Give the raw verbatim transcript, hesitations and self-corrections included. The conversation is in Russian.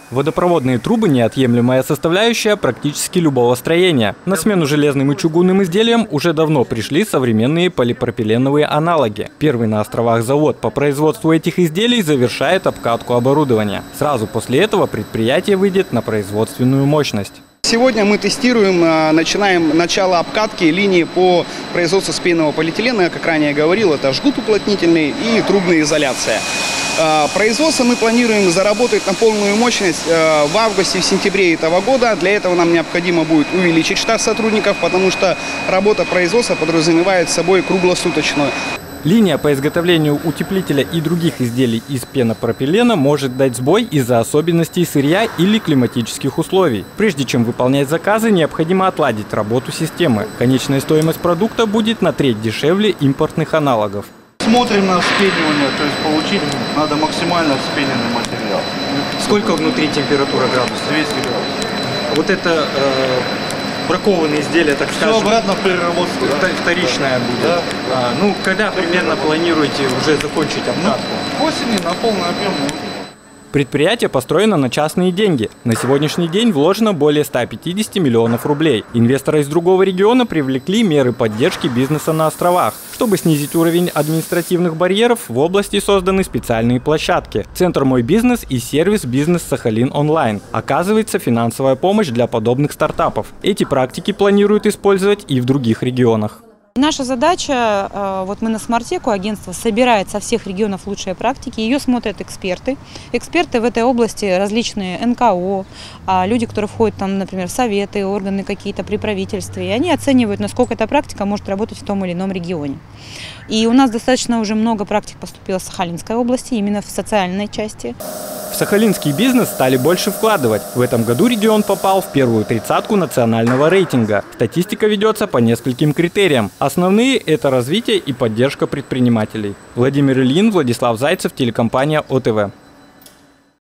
Водопроводные трубы – неотъемлемая составляющая практически любого строения. На смену железным и чугунным изделиям уже давно пришли современные полипропиленовые аналоги. Первый на островах завод по производству этих изделий завершает обкатку оборудования. Сразу после этого предприятие выйдет на производственную мощность. Сегодня мы тестируем, начинаем начало обкатки линии по производству спеянного полиэтилена. Как ранее говорил, это жгут уплотнительный и трубная изоляция. Производство мы планируем заработать на полную мощность в августе, в сентябре этого года. Для этого нам необходимо будет увеличить штат сотрудников, потому что работа производства подразумевает собой круглосуточную. Линия по изготовлению утеплителя и других изделий из пенопропилена может дать сбой из-за особенностей сырья или климатических условий. Прежде чем выполнять заказы, необходимо отладить работу системы. Конечная стоимость продукта будет на треть дешевле импортных аналогов. Смотрим на вспенивание, то есть получить надо максимально вспененный материал. Сколько внутри температура градусов? двести градусов. Вот это э, бракованные изделия, так Все скажем, обратно в переработку, да? вторичная будет. Да. А, ну, когда примерно планируете уже закончить обкатку? Ну, к осени на полный объем. Предприятие построено на частные деньги. На сегодняшний день вложено более ста пятидесяти миллионов рублей. Инвесторы из другого региона привлекли меры поддержки бизнеса на островах. Чтобы снизить уровень административных барьеров, в области созданы специальные площадки. Центр «Мой бизнес» и сервис «Бизнес Сахалин онлайн». Оказывается финансовая помощь для подобных стартапов. Эти практики планируют использовать и в других регионах. Наша задача, вот мы на Смартеку, агентство собирает со всех регионов лучшие практики, ее смотрят эксперты. Эксперты в этой области различные эн ка о, люди, которые входят, там, например, в советы, органы какие-то при правительстве, и они оценивают, насколько эта практика может работать в том или ином регионе. И у нас достаточно уже много практик поступило в Сахалинской области, именно в социальной части. В сахалинский бизнес стали больше вкладывать. В этом году регион попал в первую тридцатку национального рейтинга. Статистика ведется по нескольким критериям. Основные – это развитие и поддержка предпринимателей. Владимир Ильин, Владислав Зайцев, телекомпания о тэ вэ.